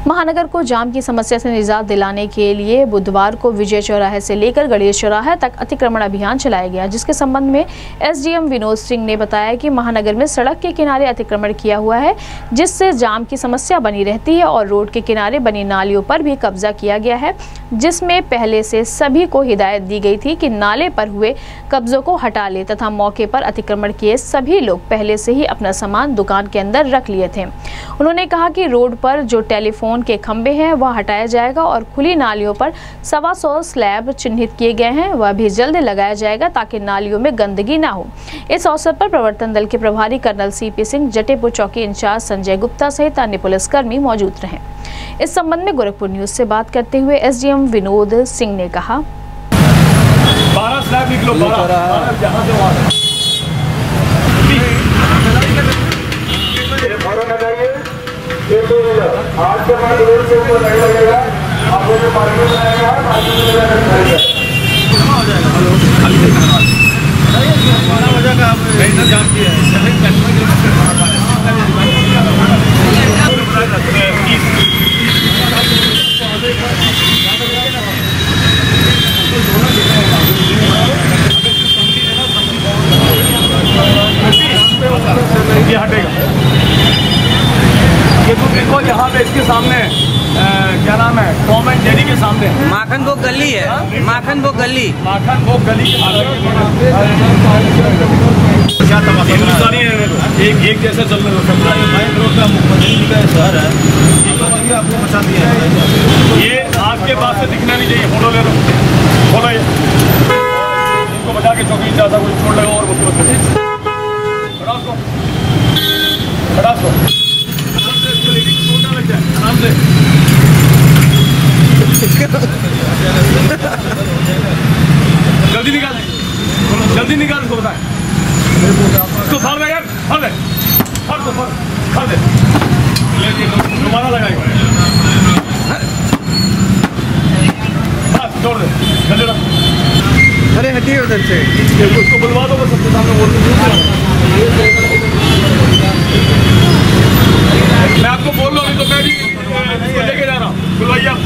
महानगर को जाम की समस्या से निजात दिलाने के लिए बुधवार को विजय चौराहे से लेकर गणेश चौराहे तक अतिक्रमण अभियान चलाया गया, जिसके संबंध में एसडीएम विनोद सिंह ने बताया कि महानगर में सड़क के किनारे अतिक्रमण किया हुआ है, जिससे जाम की समस्या बनी रहती है और रोड के किनारे बनी नालियों पर भी कब्जा किया गया है, जिसमें पहले से सभी को हिदायत दी गई थी कि नाले पर हुए कब्जों को हटा ले तथा मौके पर अतिक्रमण किए सभी लोग पहले से ही अपना सामान दुकान के अंदर रख लिए थे। उन्होंने कहा कि रोड पर जो टेलीफोन के खंभे हैं वह हटाया जाएगा और खुली नालियों पर 125 स्लैब चिन्हित किए गए हैं, वह भी जल्द लगाया जाएगा ताकि नालियों में गंदगी ना हो। इस अवसर पर प्रवर्तन दल के प्रभारी कर्नल सीपी सिंह, जटेपुर चौकी इंचार्ज संजय गुप्ता सहित अन्य पुलिसकर्मी मौजूद रहे। इस संबंध में गोरखपुर न्यूज से बात करते हुए एसडीएम विनोद सिंह ने कहा, 12 स्लैब निकलो, 12 जहां से वहां आज के बाद रोड से ऊपर नहीं लगेगा, आपको जो पार्किंग बनाएगा पार्किंग में लगाएगा ये हटेगा। ये तो देखो यहाँ पे इसके सामने क्या नाम है, टॉम एंड जेरी के सामने माखन भोग गली है। माखन भोग गली हिंदुस्तानी है, एक जैसे चल रहे रोड का मुख्यमंत्री का शहर है, आपको बचा दिया है। ये आज के बाद से दिखना नहीं चाहिए। फोटो ले लो, फोटो इसको बचा के चौकी चाहता कोई छोड़ लगा और खड़ा सो आराम से जल्दी निकाल इसको बताएं। इसको फाड़ दे यार, फाड़ दे, फाड़ दे, दोबारा लगाएगा, बस छोड़ दे, जल्दी रख। अरे हटिए उधर से, उसको बुलवा दो, सबके सामने बोल मैं आपको बोल रहा हूँ, तो मैं भी लेके जा रहा हूँ, बुलवाइए आप।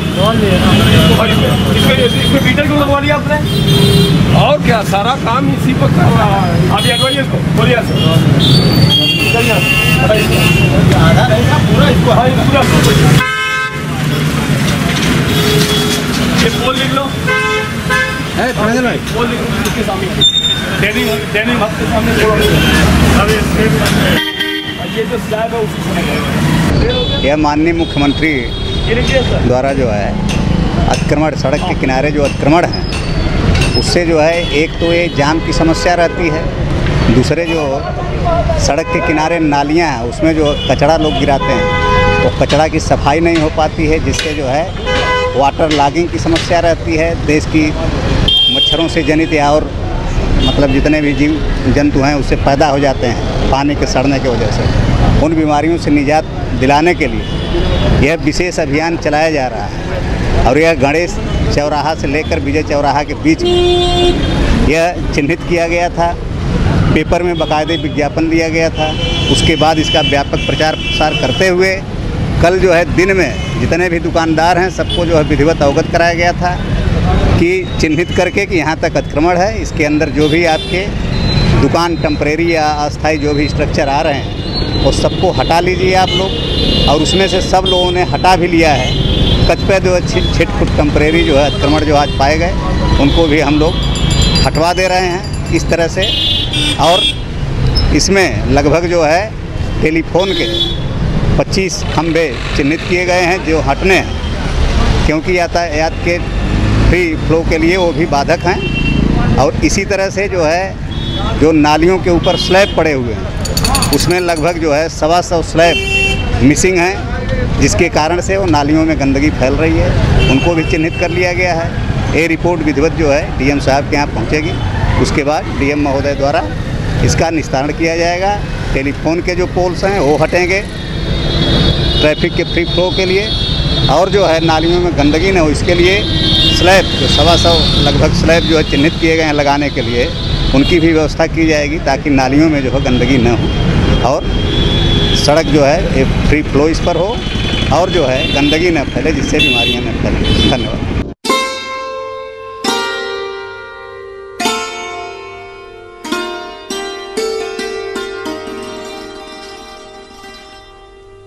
इसमें मीटर क्यों लगवा लिया आपने? और क्या, सारा काम इसी पर कर रहा है। आप हटवाइए इसको, बोलिए आधा नहीं था पूरा, इसको पूरा ये पोल लिख लो, पोल लिख लो इसके सामने, डेनिंग हब के सामने ये जो स्लैब है उसी। यह माननीय मुख्यमंत्री द्वारा जो है अतिक्रमण, सड़क के किनारे जो अतिक्रमण है, उससे जो है एक तो ये जाम की समस्या रहती है, दूसरे जो सड़क के किनारे नालियां हैं उसमें जो कचरा लोग गिराते हैं तो कचरा की सफाई नहीं हो पाती है, जिससे जो है वाटर लॉगिंग की समस्या रहती है। देश की मच्छरों से जनित या और मतलब जितने भी जीव जंतु हैं उससे पैदा हो जाते हैं पानी के सड़ने की वजह से। उन बीमारियों से निजात दिलाने के लिए यह विशेष अभियान चलाया जा रहा है और यह गणेश चौराहा से लेकर विजय चौराहा के बीच में यह चिन्हित किया गया था, पेपर में बाकायदे विज्ञापन दिया गया था। उसके बाद इसका व्यापक प्रचार प्रसार करते हुए कल जो है दिन में जितने भी दुकानदार हैं सबको जो है विधिवत अवगत कराया गया था कि चिन्हित करके कि यहाँ तक अतिक्रमण है, इसके अंदर जो भी आपके दुकान टेम्परेरी या अस्थायी जो भी स्ट्रक्चर आ रहे हैं वो सबको हटा लीजिए आप लोग। और उसमें से सब लोगों ने हटा भी लिया है। कतिपय जो छिटपुट टेम्परेरी जो है अतिक्रमण जो आज पाए गए उनको भी हम लोग हटवा दे रहे हैं इस तरह से। और इसमें लगभग जो है टेलीफोन के 25 खंभे चिन्हित किए गए हैं जो हटने हैं, क्योंकि यातायात के फ्री फ्लो के लिए वो भी बाधक हैं। और इसी तरह से जो है जो नालियों के ऊपर स्लैब पड़े हुए हैं उसमें लगभग जो है 125 स्लैब मिसिंग हैं, जिसके कारण से वो नालियों में गंदगी फैल रही है, उनको भी चिन्हित कर लिया गया है। ये रिपोर्ट विधिवत जो है डीएम साहब के यहाँ पहुँचेगी, उसके बाद डीएम महोदय द्वारा इसका निस्तारण किया जाएगा। टेलीफोन के जो पोल्स हैं वो हटेंगे ट्रैफिक के फ्री फ्लो के लिए, और जो है नालियों में गंदगी न हो इसके लिए स्लैब जो 125 लगभग स्लैब जो है चिन्हित किए गए हैं लगाने के लिए, उनकी भी व्यवस्था की जाएगी ताकि नालियों में जो है गंदगी न हो और सड़क जो है फ्री फ्लो इस पर हो और जो है गंदगी न फैले, जिससे बीमारियां न फैलें। धन्यवाद।